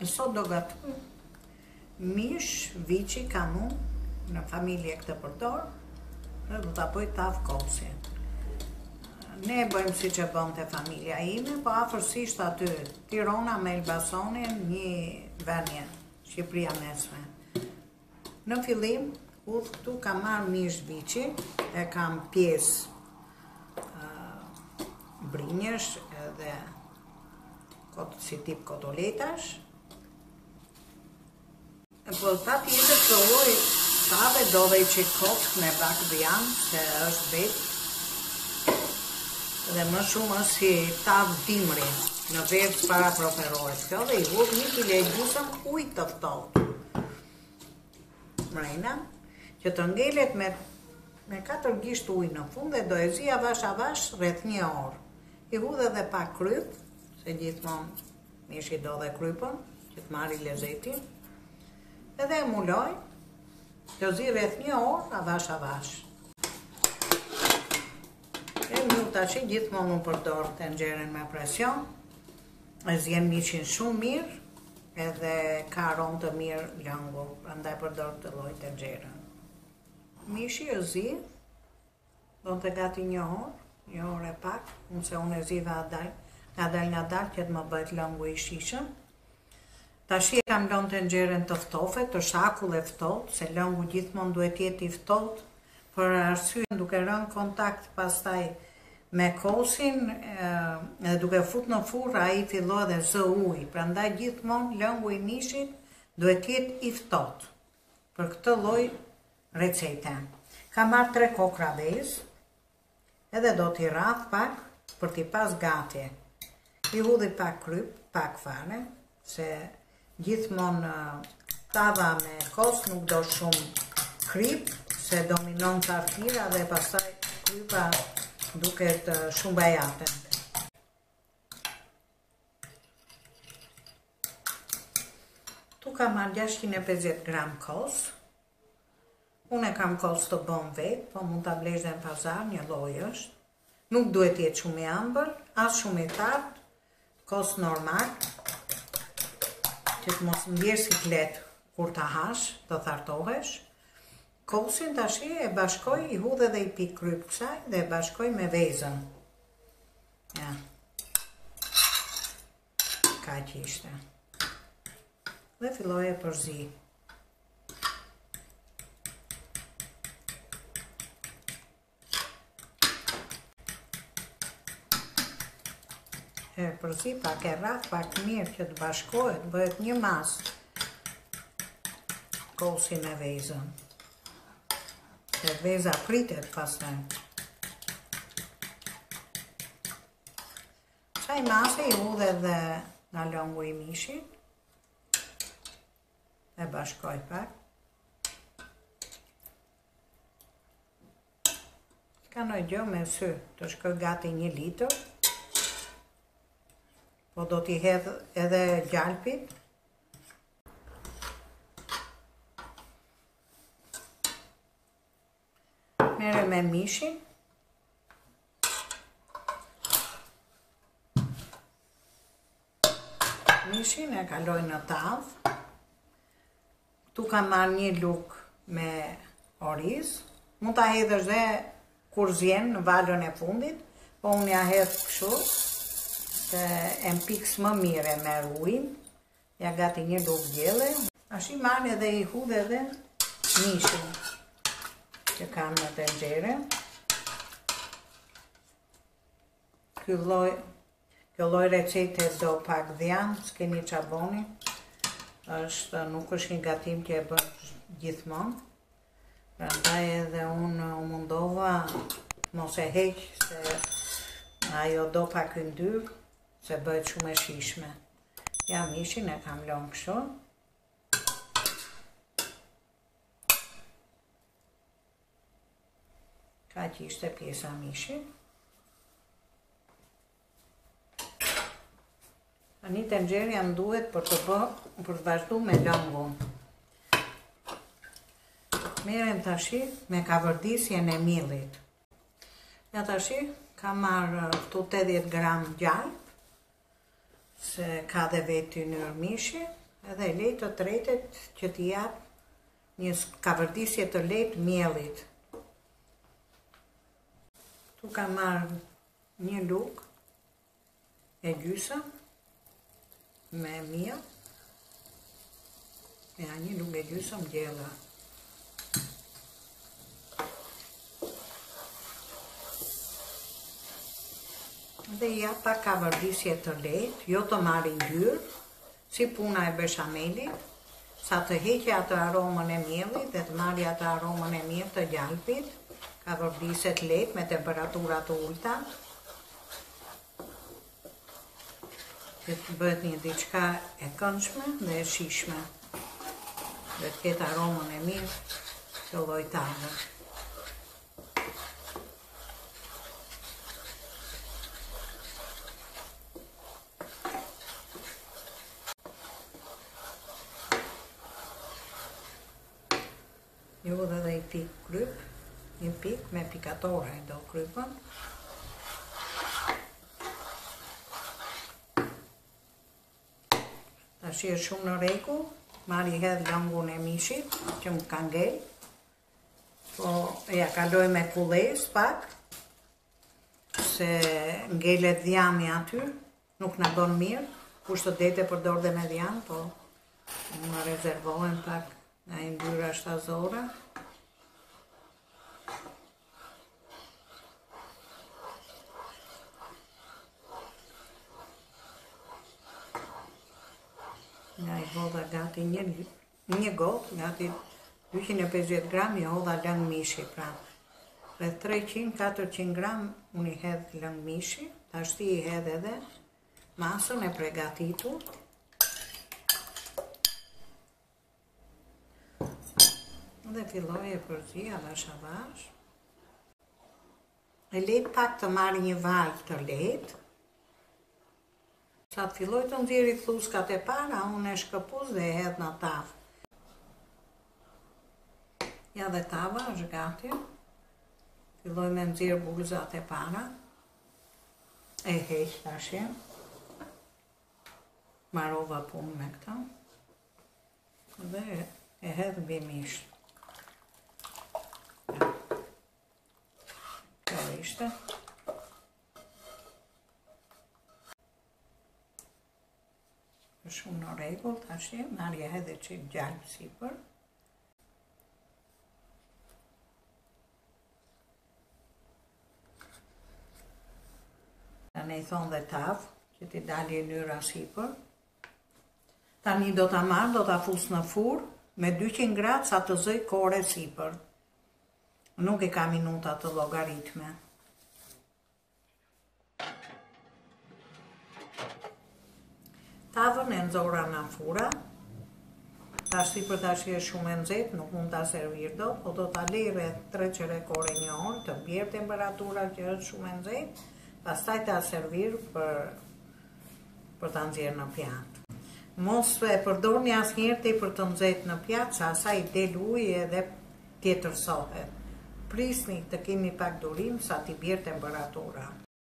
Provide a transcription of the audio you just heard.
Sot do gatuj mish, viçi, kamun, në familje këtë përdor, dhe do t'a bëj tavë kosi. Ne e bëjmë si që bëm të familja ime, po afërsisht aty, Tirana me Elbasanin, një venje, Shqipëria mesme. Në fillim, këtu kam marrë mish viçi, e kam pjesë brinjësh edhe si tip kotoletash. Po ta tjetër provoj tave dove që kokë me bak dhjanë, se është vetë, dhe më shumë është si tavë dimri, në vetë para proferohet kjo, dhe i vuk 1,5 kg ujë të ftohtë. Mrejna, që të ngelet me 4 gisht ujë në fund dhe do e zi avash rreth 1 orë. I hudhe dhe pak kryp, se gjithmonë mishi do dhe krypën, që të marri lezetin, edhe e muloj, të zi rreth 1 orë, avash. E mjë tash gjithmonë unë përdor tenxherën me presion, e zjen mishin shumë mirë, edhe ka aromë të mirë lëngu, prandaj përdor të lloj tenxherën. Mishi e zi, do të gati 1 orë e pak, nëse unë e ziva nga dal që të më bëjt lëngu i shishëm. Tashi e kam lënë tenxherën të ftohtë, të shakull e ftohtë, se lëngu gjithmonë duhet jetë i ftohtë, për arsye duke rënë kontakt pastaj me kosin, edhe duke fut në furrë, ai fillon dhe zë ujë, prandaj gjithmonë lëngu i mishit duhet jetë i ftohtë. Për këtë lloj recete. Kam marrë 3 kokra vezë, edhe do t'i rrah pak për t'i pas gati. I hudhi pak kryp, pak fare, se gjithmonë tava me kos nuk do shumë kryp, se dominon të artira dhe pastaj krypa duket shumë bajate. Tu kam marrë 650 gram kos. Unë e kam kos të bëm vetë, po mund ta blesh dhe në pazar, një lloj është. Nuk duhet jetë shumë i ambël, as shumë i tartë, kos normal, që të mos ndjesh si fletë kur ta hash, të thartohesh. Kosin tashi e bashkoj, i hudhe dhe i pik kryp kësaj dhe e bashkoj me vezën. Ja. Kaq ishte. Dhe filloj e përzi. E përzi pak e rraf, pak mirë që të bashkohet, bëhet një masë kosi me vezën. Se veza pritet pastaj. Kësaj mase i hudhe dhe nga lëngu i mishit. E bashkoj pak. Ka ndonjë gjë me sy, të shkoj gati 1 litër. Po do t'i hedh edhe gjalpit. Mere me mishin. Mishin e kaloj në tavë. Tu kam marrë 1 luk me oriz. Mund ta hedhësh dhe kur zjen në valën e fundit, po unë ja hedh kështu, se e mpiks më mire me ujin. Ja gati 1 luk gjelle. Tashi marrë edhe i hudhe edhe mishin që kam në tenxhere. Kjo lloj recete do pak dhjanë, s'keni qa boni. Nuk është një gatim që e bën gjithmonë. Prandaj edhe unë u mundova mos e heq, se ajo do pak yndyr, se bëhet shumë e shishme. Ja, mishin e kam lënë kështu. Kaq ishte pjesa mishit. Tani tenxherja më duhet për të vazhdu me lëngun. Merrem tashi me kavërdisjen e miellit. Ja tashi kam marrë këtu 80 gram gjalp, se ka dhe vetë ynër mishi, edhe e lej të tretet që t'i jap një kavërdisje të lehtë miellit. Tu kam marrë një lugë e gjysëm me miell. Ja, një lugë e gjysëm gjella. Dhe ja pak kavërdisje të lehtë, jo të marrin dyrë, si puna e beshamelit, sa të heqë atë aromën e miellit dhe të marrë atë aromën e mirë të gjalpit, kavërdisje lehtë me temperatura të ulta, që të bëhet një diçka e këndshme dhe e shijshme, dhe të ketë aromën e mirë të llojtave. Jo dhe i pik kryp, një pik me pikatore e do krypën. Tash është shumë në rregull, marr i hedh lëngun e mishit që më ka ngel. Po ja kaloj me kullez pak, se ngelet dhjami aty, nuk na bën mirë. Kush të dete përdor dhe me dhjam, po më rezervohen pak nga i mbyra shtazore. Nga i hodha gati një gotë, gati 250 gram i hodha lëng mishi, pra. Rreth 300-400 gram unë i hedh lëng mishi, tashti i hedh edhe masën e pregatitur. Dhe filloj e përzi avash avash. E lej pak të marrë një vaj të lehtë. Sa të filloj të nxjerrë thuskat e para, unë e shkëpuz dhe e hedh në tavë. Ja dhe tava është gati. Filloj me nxjerrë bulzat e para. E heq tashje. Marrova punë me këta. Dhe e hedh mbi mish. Kjo ishte. Shumë në rregull, tashje, marrja edhe çik gjalp sipër. Tani i thonë dhe tavë, që ti dali e lyra sipër. Tani do ta marr, do ta fus në furrë me 200 gradë sa të zëj kore sipër. Nuk e ka minuta të llogaritme. Tavën e nxora në furra. Tash për tash është shumë e nxehtë, nuk mund ta servir dot, po do ta lej rreth 3 çerek-ore një orë të bjerë temperatura që është shumë e nxehtë, pastaj ta servir për ta nxjerrë në pjatë. Mos e përdorni asnjëherë tepër të nxehtë në pjatë, sa asaj del uji edhe tjetërsohet. Prisni të keni pak durim sa t'i bjerë temperatura.